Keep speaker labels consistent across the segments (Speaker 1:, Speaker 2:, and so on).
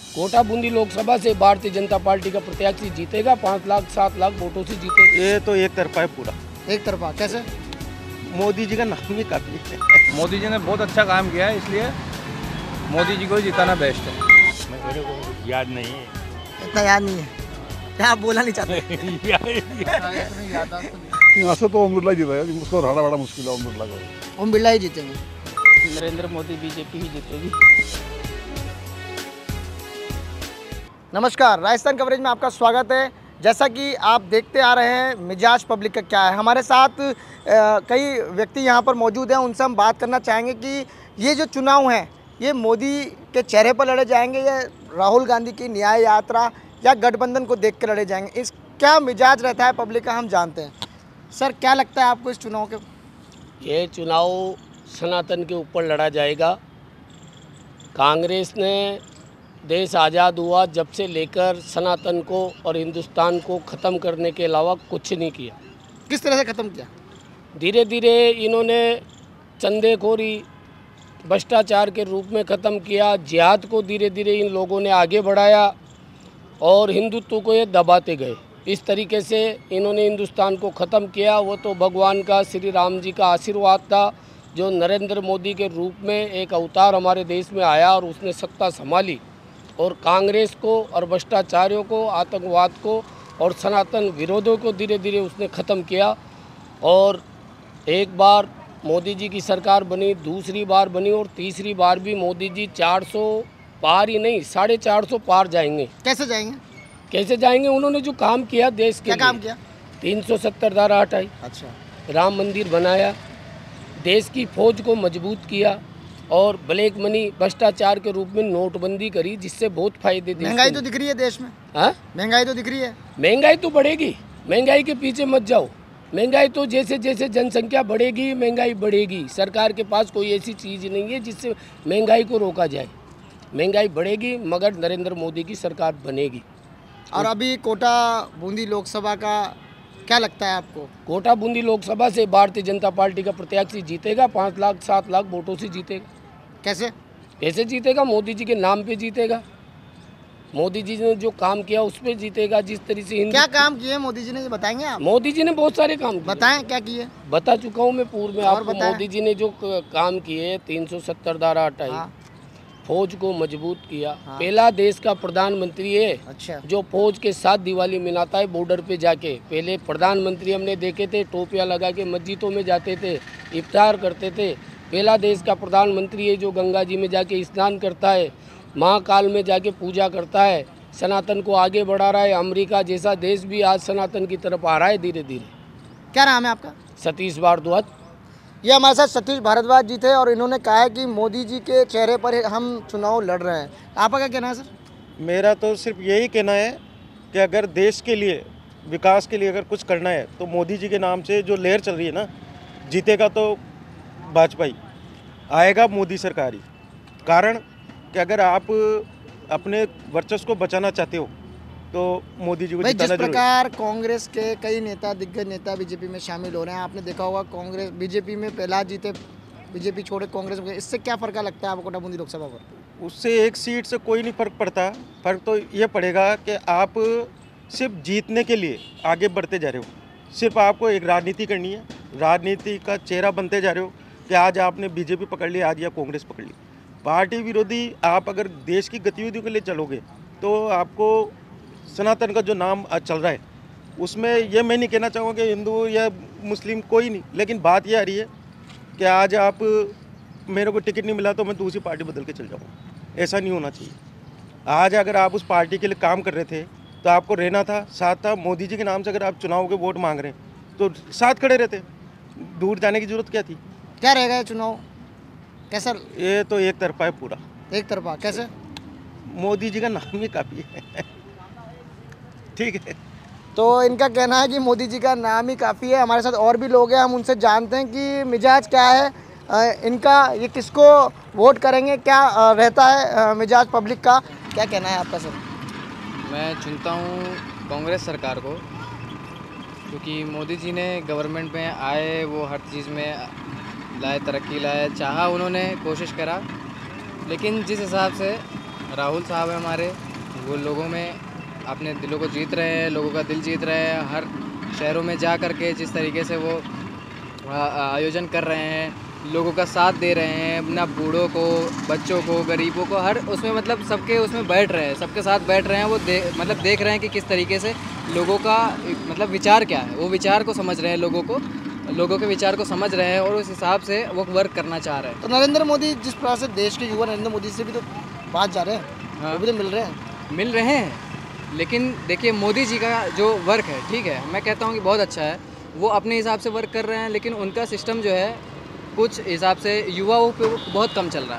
Speaker 1: कोटा बूंदी लोकसभा से भारतीय जनता पार्टी का प्रत्याशी जीतेगा, 5 लाख 7 लाख वोटों से जीतेगा।
Speaker 2: ये तो एक तरफा है पूरा।
Speaker 3: एक तरफा कैसे?
Speaker 2: मोदी जी का नाम ही काफी है।
Speaker 4: मोदी जी ने बहुत अच्छा काम किया है, इसलिए मोदी जी को ही जिताना बेस्ट है।
Speaker 5: मेरे को याद नहीं है,
Speaker 3: इतना याद नहीं है क्या? आप बोलना नहीं चाहते?
Speaker 6: यहाँ से तो ओम बिरला जीता है, उसको हराना बड़ा मुश्किल है। ओम बिरला को
Speaker 3: ओम बिरला ही जीतेंगे।
Speaker 1: नरेंद्र मोदी बीजेपी ही जीतेगी।
Speaker 3: नमस्कार, राजस्थान कवरेज में आपका स्वागत है। जैसा कि आप देखते आ रहे हैं मिजाज पब्लिक का क्या है, हमारे साथ कई व्यक्ति यहाँ पर मौजूद हैं। उनसे हम बात करना चाहेंगे कि ये जो चुनाव हैं ये मोदी के चेहरे पर लड़े जाएंगे या राहुल गांधी की न्याय यात्रा या गठबंधन को देख कर लड़े जाएंगे। इस क्या मिजाज रहता है पब्लिक का हम जानते हैं। सर क्या लगता है आपको इस चुनाव के?
Speaker 1: ये चुनाव सनातन के ऊपर लड़ा जाएगा। कांग्रेस ने देश आज़ाद हुआ जब से लेकर सनातन को और हिंदुस्तान को ख़त्म करने के अलावा कुछ नहीं किया।
Speaker 3: किस तरह से ख़त्म किया?
Speaker 1: धीरे धीरे इन्होंने चंदेखोरी भ्रष्टाचार के रूप में ख़त्म किया। जिहाद को धीरे धीरे इन लोगों ने आगे बढ़ाया और हिंदुत्व को ये दबाते गए। इस तरीके से इन्होंने हिंदुस्तान को ख़त्म किया। वो तो भगवान का, श्री राम जी का आशीर्वाद था जो नरेंद्र मोदी के रूप में एक अवतार हमारे देश में आया और उसने सत्ता संभाली और कांग्रेस को और भ्रष्टाचारियों को, आतंकवाद को और सनातन विरोधों को धीरे धीरे उसने ख़त्म किया। और एक बार मोदी जी की सरकार बनी, दूसरी बार बनी और तीसरी बार भी मोदी जी 400 पार ही नहीं 450 पार जाएंगे।
Speaker 3: कैसे जाएंगे?
Speaker 1: कैसे जाएंगे? उन्होंने जो काम किया देश के
Speaker 3: क्या
Speaker 1: लिए,
Speaker 3: काम किया?
Speaker 1: 370 धारा हटाई,
Speaker 3: अच्छा,
Speaker 1: राम मंदिर बनाया, देश की फौज को मजबूत किया और ब्लैक मनी भ्रष्टाचार के रूप में नोटबंदी करी जिससे बहुत फायदे दिए।
Speaker 3: महंगाई तो दिख रही है देश में।
Speaker 1: हाँ,
Speaker 3: महंगाई तो दिख रही है।
Speaker 1: महंगाई तो बढ़ेगी, महंगाई के पीछे मत जाओ। महंगाई तो जैसे जैसे जनसंख्या बढ़ेगी महंगाई बढ़ेगी। सरकार के पास कोई ऐसी चीज़ नहीं है जिससे महंगाई को रोका जाए। महंगाई बढ़ेगी मगर नरेंद्र मोदी की सरकार बनेगी।
Speaker 3: और अभी कोटा बूंदी लोकसभा का क्या लगता है आपको?
Speaker 1: कोटा बूंदी लोकसभा से भारतीय जनता पार्टी का प्रत्याशी जीतेगा, 5 लाख 7 लाख वोटों से जीतेगा।
Speaker 3: कैसे?
Speaker 1: कैसे जीतेगा? मोदी जी के नाम पे जीतेगा। मोदी जी ने जो काम किया उस पर जीतेगा। जिस तरह से
Speaker 3: क्या काम किए मोदी जी ने, ये बताएंगे आप?
Speaker 1: मोदी जी ने बहुत सारे काम किए।
Speaker 3: बताएं क्या किए?
Speaker 1: बता चुका हूँ मैं पूर्व में
Speaker 3: और
Speaker 1: आपको।
Speaker 3: बताएं।
Speaker 1: मोदी जी ने जो काम किए, 370 धारा हटाई,
Speaker 3: हाँ।
Speaker 1: फौज को मजबूत किया।
Speaker 3: हाँ।
Speaker 1: पहला देश का प्रधानमंत्री है
Speaker 3: अच्छा,
Speaker 1: जो फौज के साथ दिवाली मनाता है बॉर्डर पे जाके। पहले प्रधानमंत्री हमने देखे थे टोपियां लगा के मस्जिदों में जाते थे, इफ्तार करते थे। पहला देश का प्रधानमंत्री है जो गंगा जी में जाके स्नान करता है, महाकाल में जाके पूजा करता है, सनातन को आगे बढ़ा रहा है। अमेरिका जैसा देश भी आज सनातन की तरफ आ रहा है धीरे धीरे।
Speaker 3: क्या नाम है आपका?
Speaker 1: सतीश भारद्वाज।
Speaker 3: ये हमारे साथ सतीश भारद्वाज जी थे और इन्होंने कहा है कि मोदी जी के चेहरे पर हम चुनाव लड़ रहे हैं। आपका क्या कहना है सर?
Speaker 2: मेरा तो सिर्फ यही कहना है कि अगर देश के लिए, विकास के लिए अगर कुछ करना है तो मोदी जी के नाम से जो लहर चल रही है ना, जीतेगा तो वाजपेयी, आएगा मोदी सरकार ही। कारण कि अगर आप अपने वर्चस्व को बचाना चाहते हो तो मोदी जी को
Speaker 3: भाई जिस
Speaker 2: जिताना जरूरी है।
Speaker 3: प्रकार कांग्रेस के कई नेता, दिग्गज नेता बीजेपी में शामिल हो रहे हैं, आपने देखा होगा कांग्रेस बीजेपी में पहला जीते, बीजेपी छोड़े कांग्रेस में, इससे क्या फर्क लगता है आपको कोटा बूंदी लोकसभा पर?
Speaker 2: उससे एक सीट से कोई नहीं फर्क पड़ता। फर्क तो ये पड़ेगा कि आप सिर्फ जीतने के लिए आगे बढ़ते जा रहे हो। सिर्फ आपको एक राजनीति करनी है, राजनीति का चेहरा बनते जा रहे हो कि आज आपने बीजेपी पकड़ ली, आज या कांग्रेस पकड़ ली। पार्टी विरोधी आप अगर देश की गतिविधियों के लिए चलोगे तो आपको सनातन का जो नाम आज चल रहा है उसमें ये मैं नहीं कहना चाहूँगा कि हिंदू या मुस्लिम कोई नहीं, लेकिन बात ये आ रही है कि आज आप मेरे को टिकट नहीं मिला तो मैं दूसरी पार्टी बदल के चल जाऊँगा। ऐसा नहीं होना चाहिए। आज अगर आप उस पार्टी के लिए काम कर रहे थे तो आपको रहना था, साथ था। मोदी जी के नाम से अगर आप चुनाव के वोट मांग रहे हैं तो साथ खड़े रहते, दूर जाने की जरूरत क्या थी?
Speaker 3: क्या रहेगा ये चुनाव कैसा?
Speaker 2: ये तो एक तरफा है पूरा।
Speaker 3: एक तरफा कैसे?
Speaker 2: मोदी जी का नाम ही काफ़ी है। ठीक है,
Speaker 3: तो इनका कहना है कि मोदी जी का नाम ही काफ़ी है। हमारे साथ और भी लोग हैं, हम उनसे जानते हैं कि मिजाज क्या है इनका, ये किसको वोट करेंगे, क्या रहता है मिजाज पब्लिक का। क्या कहना है आपका सर?
Speaker 7: मैं चुनता हूँ कांग्रेस सरकार को, क्योंकि मोदी जी ने गवर्नमेंट में आए, वो हर चीज़ में लाए, तरक्की लाए, चाहा उन्होंने, कोशिश करा। लेकिन जिस हिसाब से राहुल साहब है हमारे, वो लोगों में अपने दिलों को जीत रहे हैं, लोगों का दिल जीत रहे हैं। हर शहरों में जा कर के जिस तरीके से वो आयोजन कर रहे हैं, लोगों का साथ दे रहे हैं, ना बूढ़ों को, बच्चों को, गरीबों को, हर उसमें मतलब सबके उसमें बैठ रहे हैं, सबके साथ बैठ रहे हैं। वो मतलब देख रहे हैं कि किस तरीके से लोगों का मतलब विचार क्या है, वो विचार को समझ रहे हैं, लोगों के विचार को समझ रहे हैं और उस हिसाब से वो वर्क करना चाह रहे हैं।
Speaker 3: तो नरेंद्र मोदी जिस प्रकार से देश के युवा नरेंद्र मोदी से भी तो बात जा रहे हैं,
Speaker 7: हाँ।
Speaker 3: वो भी तो मिल रहे हैं।
Speaker 7: लेकिन देखिए मोदी जी का जो वर्क है, ठीक है, मैं कहता हूँ कि बहुत अच्छा है, वो अपने हिसाब से वर्क कर रहे हैं, लेकिन उनका सिस्टम जो है कुछ हिसाब से युवाओं पे बहुत कम चल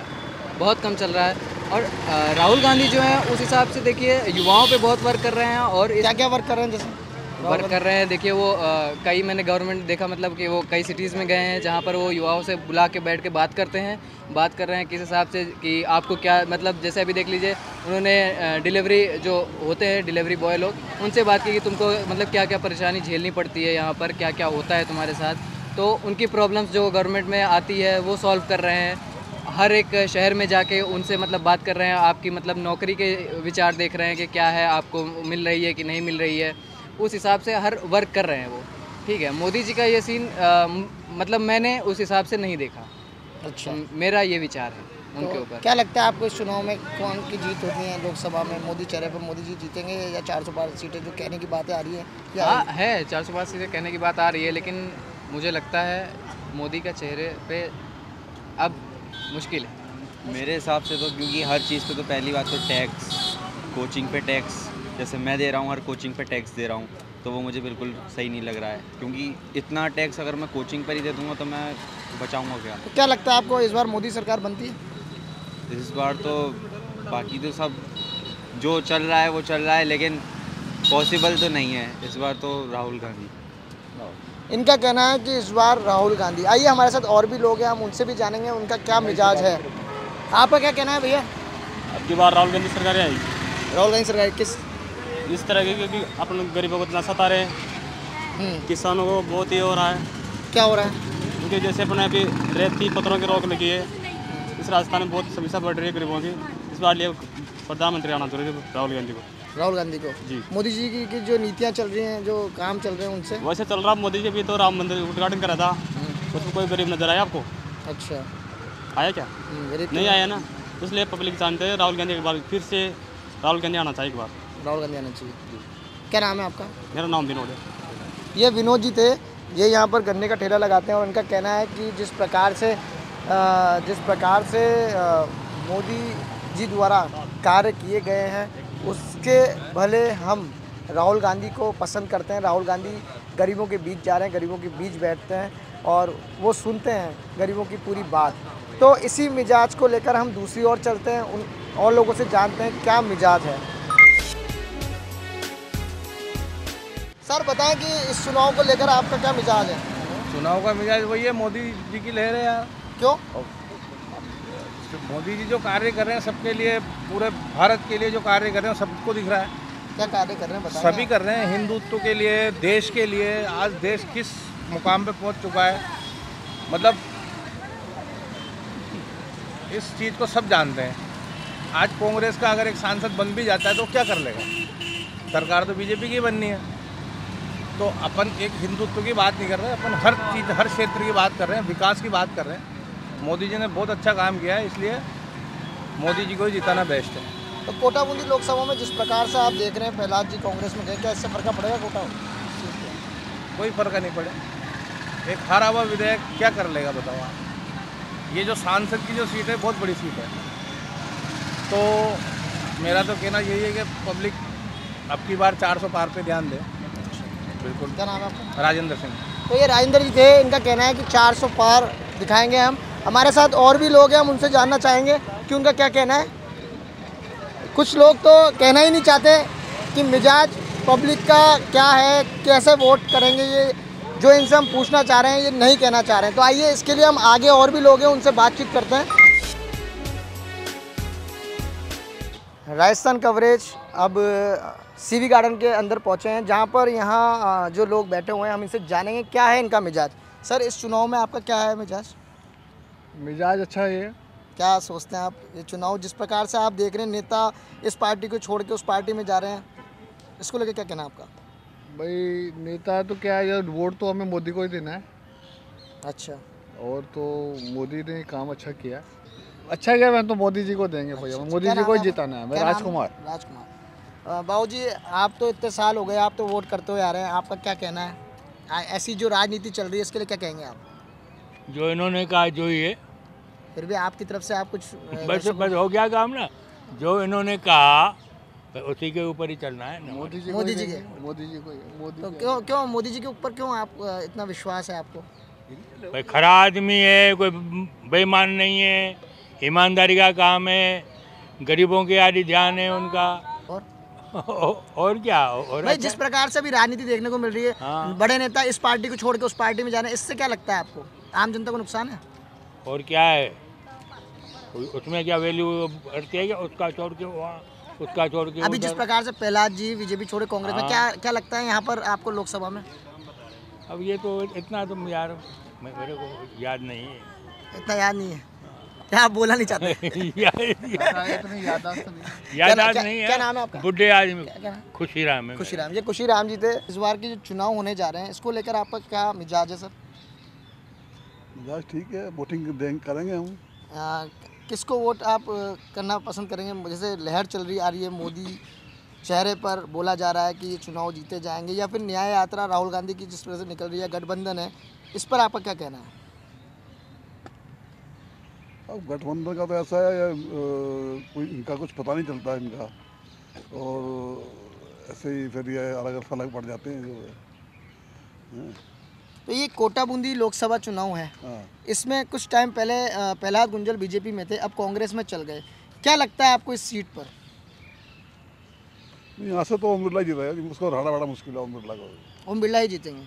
Speaker 7: रहा है। और राहुल गांधी जो है उस हिसाब से देखिए युवाओं पे बहुत वर्क कर रहे हैं। और
Speaker 3: क्या क्या वर्क कर रहे हैं? जैसे
Speaker 7: वर्क कर रहे हैं, देखिए वो कई मैंने गवर्नमेंट देखा, मतलब कि वो कई सिटीज़ में गए हैं जहाँ पर वो युवाओं से बुला के बैठ के बात कर रहे हैं किस हिसाब से कि आपको क्या, मतलब जैसे अभी देख लीजिए उन्होंने डिलीवरी जो होते हैं डिलीवरी बॉय लोग, उनसे बात की कि तुमको मतलब क्या क्या परेशानी झेलनी पड़ती है यहाँ पर, क्या क्या होता है तुम्हारे साथ। तो उनकी प्रॉब्लम्स जो गवर्नमेंट में आती है वो सॉल्व कर रहे हैं। हर एक शहर में जाके उनसे मतलब बात कर रहे हैं, आपकी मतलब नौकरी के विचार देख रहे हैं कि क्या है, आपको मिल रही है कि नहीं मिल रही है, उस हिसाब से हर वर्क कर रहे हैं वो। ठीक है, मोदी जी का ये सीन मतलब मैंने उस हिसाब से नहीं देखा।
Speaker 3: अच्छा,
Speaker 7: मेरा ये विचार है उनके
Speaker 3: तो
Speaker 7: ऊपर।
Speaker 3: क्या लगता है आपको इस चुनाव में कौन की जीत होती है लोकसभा में? मोदी चेहरे पर मोदी जी जीतेंगे या 405 सीटें जो कहने की बातें आ रही है?
Speaker 7: हाँ है, 405 सीटें कहने की बात आ रही है, लेकिन मुझे लगता है मोदी का चेहरे पे अब मुश्किल है
Speaker 8: मेरे हिसाब से। तो क्योंकि हर चीज़ पे तो पहली बात तो टैक्स, कोचिंग पे टैक्स, जैसे मैं दे रहा हूँ, हर कोचिंग पे टैक्स दे रहा हूँ, तो वो मुझे बिल्कुल सही नहीं लग रहा है। क्योंकि इतना टैक्स अगर मैं कोचिंग पर ही दे दूँगा तो मैं बचाऊँगा क्या?
Speaker 3: तो क्या लगता है आपको इस बार मोदी सरकार बनती है?
Speaker 8: इस बार तो बाकी तो सब जो चल रहा है वो चल रहा है, लेकिन पॉसिबल तो नहीं है इस बार तो राहुल गांधी।
Speaker 3: इनका कहना है कि इस बार राहुल गांधी। आइए हमारे साथ और भी लोग हैं, हम उनसे भी जानेंगे उनका क्या मिजाज है। आपका क्या कहना है भैया?
Speaker 9: अब की बार राहुल गांधी सरकार आएगी।
Speaker 3: राहुल गांधी सरकार किस
Speaker 9: इस तरह की, क्योंकि अपन गरीबों को इतना सता रहे हैं, किसानों को बहुत ही हो रहा है।
Speaker 3: क्या हो रहा है?
Speaker 9: क्योंकि जैसे अपने अभी रेती पत्थरों की रोक लगी है, इस राजस्थान में बहुत समस्या बढ़ रही है गरीबों की। इस बार लिए प्रधानमंत्री आना चाहिए राहुल गांधी को।
Speaker 3: राहुल गांधी को
Speaker 9: जी।
Speaker 3: मोदी जी की जो नीतियाँ चल रही हैं, जो काम चल रहे हैं उनसे
Speaker 9: वैसे चल रहा। मोदी जी भी तो राम मंदिर उद्घाटन करा था, उसमें कोई गरीब नजर आया आपको?
Speaker 3: अच्छा,
Speaker 9: आया क्या?
Speaker 3: गरीब
Speaker 9: नहीं आया ना, इसलिए पब्लिक जानते हैं राहुल गांधी के बाद फिर से राहुल गांधी आना चाहिए एक बार।
Speaker 3: राहुल गांधी आना चाहिए। क्या नाम है आपका?
Speaker 9: मेरा नाम विनोद है।
Speaker 3: ये विनोद जी थे, ये यहाँ पर गन्ने का ठेला लगाते हैं और इनका कहना है कि जिस प्रकार से मोदी जी द्वारा कार्य किए गए हैं उसके भले हम राहुल गांधी को पसंद करते हैं। राहुल गांधी गरीबों के बीच जा रहे हैं, गरीबों के बीच बैठते हैं और वो सुनते हैं गरीबों की पूरी बात। तो इसी मिजाज को लेकर हम दूसरी ओर चलते हैं, उन और लोगों से जानते हैं क्या मिजाज है। सर बताएं कि इस चुनाव को लेकर आपका क्या मिजाज है?
Speaker 4: चुनाव का मिजाज वही है, मोदी जी की लहर है यार।
Speaker 3: क्यों?
Speaker 4: मोदी जी जो कार्य कर रहे हैं सबके लिए, पूरे भारत के लिए जो कार्य कर रहे हैं सबको दिख रहा है।
Speaker 3: क्या कार्य कर रहे हैं बताएं?
Speaker 4: सभी कर रहे हैं, हिंदुत्व के लिए, देश के लिए। आज देश किस मुकाम पे पहुंच चुका है, मतलब इस चीज़ को सब जानते हैं। आज कांग्रेस का अगर एक सांसद बन भी जाता है तो क्या कर लेगा? सरकार तो बीजेपी की बननी है। तो अपन एक हिंदुत्व की बात नहीं कर रहे, अपन हर चीज़, हर क्षेत्र की बात कर रहे हैं, विकास की बात कर रहे हैं। मोदी जी ने बहुत अच्छा काम किया है, इसलिए मोदी जी को ही जिताना बेस्ट है।
Speaker 3: तो कोटा बूंदी लोकसभा में जिस प्रकार से आप देख रहे हैं प्रहलाद जी कांग्रेस में गए, क्या इससे फर्क पड़ेगा कोटा?
Speaker 4: कोई फर्क नहीं पड़े। एक हारा हुआ विधेयक क्या कर लेगा बताओ आप? ये जो सांसद की जो सीट है बहुत बड़ी सीट है। तो मेरा तो कहना यही है कि पब्लिक अब की बार 400 पार पे ध्यान दे। बिल्कुल।
Speaker 3: क्या नाम है आपका?
Speaker 4: राजेंद्र सिंह।
Speaker 3: तो ये राजेंद्र जी थे, इनका कहना है कि 400 पार दिखाएंगे हम। हमारे साथ और भी लोग हैं, हम उनसे जानना चाहेंगे कि उनका क्या कहना है। कुछ लोग तो कहना ही नहीं चाहते कि मिजाज पब्लिक का क्या है, कैसे वोट करेंगे, ये जो इनसे हम पूछना चाह रहे हैं ये नहीं कहना चाह रहे हैं। तो आइए इसके लिए हम आगे और भी लोग हैं उनसे बातचीत करते हैं। राजस्थान कवरेज अब सीवी गार्डन के अंदर पहुंचे हैं, जहां पर यहाँ जो लोग बैठे हुए हैं हम इनसे जानेंगे क्या है इनका मिजाज। सर इस चुनाव में आपका क्या है मिजाज?
Speaker 6: मिजाज अच्छा है,
Speaker 3: क्या सोचते हैं आप? ये चुनाव जिस प्रकार से आप देख रहे हैं, नेता इस पार्टी को छोड़ के उस पार्टी में जा रहे हैं, इसको लेकर क्या कहना है आपका?
Speaker 6: भाई नेता तो क्या है यार, वोट तो हमें मोदी को ही देना है।
Speaker 3: अच्छा,
Speaker 6: और तो मोदी ने काम अच्छा किया, अच्छा किया, मैं तो मोदी जी को देंगे भैया, मोदी जी को ही जिताना है। मैं राजकुमार।
Speaker 3: बाबूजी, आप तो इतने साल हो गए, आप तो वोट करते हुए आ रहे हैं, आपका क्या कहना है? ऐसी जो राजनीति चल रही है इसके लिए क्या कहेंगे आप?
Speaker 5: जो इन्होंने कहा जो ही है,
Speaker 3: फिर भी आपकी तरफ से आप कुछ
Speaker 5: बस हो गया काम ना। जो इन्होंने कहा उसी के ऊपर ही चलना है ना।
Speaker 3: मोदी जी के तो क्यों मोदी जी के ऊपर क्यों आप इतना विश्वास है आपको?
Speaker 5: भाई खरा आदमी है, कोई बेईमान नहीं है, ईमानदारी का काम है, गरीबों के आदि ध्यान है उनका। और क्या? और
Speaker 3: भाई जिस प्रकार से भी राजनीति देखने को मिल रही है, बड़े नेता इस पार्टी को छोड़ के उस पार्टी में जा रहे हैं, इससे क्या लगता है आपको? आम जनता को नुकसान है?
Speaker 5: और क्या है, उसमें क्या वैल्यू बढ़ती है? उसका छोड़ के वहाँ, उसका छोड़ के
Speaker 3: अभी जिस प्रकार से प्रहलाद जी बीजेपी छोड़े कांग्रेस में, क्या लगता है यहाँ पर आपको लोकसभा में?
Speaker 5: अब ये तो इतना तुम यार मेरे को याद नहीं है,
Speaker 3: इतना याद नहीं है क्या? आप बोला नहीं चाहते?
Speaker 5: याद नहीं है।
Speaker 3: क्या नाम है आपका?
Speaker 5: बुढ़े आदमी खुशीराम है।
Speaker 3: खुशीराम, ये खुशीराम जी थे। इस बार के जो चुनाव होने जा रहे हैं, इसको लेकर आपका क्या मिजाज है सर?
Speaker 6: मिजाज ठीक है, वोटिंग करेंगे हम।
Speaker 3: किसको वोट आप करना पसंद करेंगे? जैसे लहर चल रही आ रही है, मोदी चेहरे पर बोला जा रहा है कि ये चुनाव जीते जाएंगे, या फिर न्याय यात्रा राहुल गांधी की जिस तरह से निकल रही है, गठबंधन है, इस पर आपका क्या कहना है?
Speaker 6: अब गठबंधन का तो ऐसा है, कोई इनका कुछ पता नहीं चलता है इनका, और ऐसे ही फिर ये अलग अलग पड़ जाते हैं जो है।
Speaker 3: तो ये कोटा बूंदी लोकसभा चुनाव है, इसमें कुछ टाइम पहले प्रहलाद गुंजल बीजेपी में थे, अब कांग्रेस में चल गए, क्या लगता है आपको इस सीट पर?
Speaker 6: यहाँ से तो ओम बिरला जीतेगा, उसको हराना बड़ा मुश्किल है। ओम बिरला को,
Speaker 3: ओम बिरला ही जीतेंगे।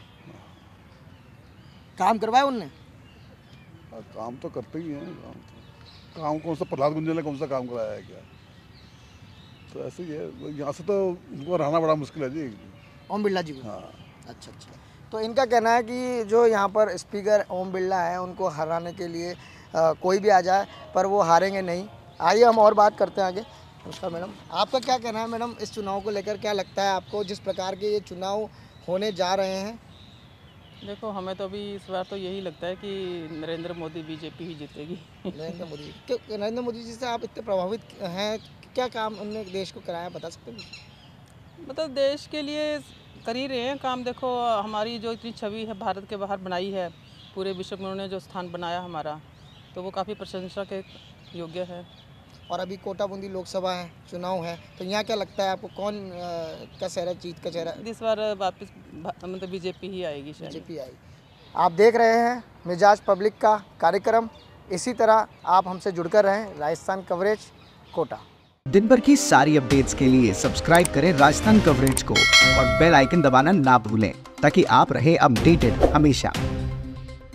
Speaker 3: काम करवाए उनने?
Speaker 6: काम तो करते ही हैं, काम कौन सा प्रहलाद गुंजल ने कौन सा काम कराया है क्या? तो ऐसे ही है, यहाँ से तो उनको हराना बड़ा मुश्किल है जी,
Speaker 3: ओम बिरला जी को।
Speaker 6: हाँ।
Speaker 3: अच्छा, तो इनका कहना है कि जो यहाँ पर स्पीकर ओम बिरला है, उनको हराने के लिए कोई भी आ जाए पर वो हारेंगे नहीं। आइए हम और बात करते हैं आगे। नमस्कार मैडम, आपका क्या कहना है मैडम इस चुनाव को लेकर? क्या लगता है आपको जिस प्रकार के ये चुनाव होने जा रहे हैं?
Speaker 10: देखो, हमें तो अभी इस बार तो यही लगता है कि नरेंद्र मोदी बीजेपी ही जीतेगी।
Speaker 3: नरेंद्र मोदी, क्यों नरेंद्र मोदी जी से आप इतने प्रभावित हैं? क्या काम उन्होंने देश को कराया, बता सकते हैं?
Speaker 10: मतलब देश के लिए कर ही रहे हैं काम। देखो, हमारी जो इतनी छवि है भारत के बाहर बनाई है, पूरे विश्व में उन्होंने जो स्थान बनाया हमारा, तो वो काफ़ी प्रशंसा के योग्य है।
Speaker 3: और अभी कोटा बूंदी लोकसभा है, चुनाव है, तो यहाँ क्या लगता है आपको, कौन का चेहरा, जीत का चेहरा?
Speaker 10: इस बार वापस मतलब बीजेपी ही आएगी शायद।
Speaker 3: बीजेपी आएगी। आप देख रहे हैं मिजाज पब्लिक का कार्यक्रम, इसी तरह आप हमसे जुड़कर रहें। राजस्थान कवरेज, कोटा।
Speaker 11: दिन भर की सारी अपडेट्स के लिए सब्सक्राइब करें राजस्थान कवरेज को और बेल आइकन दबाना ना भूलें, ताकि आप रहे अपडेटेड हमेशा।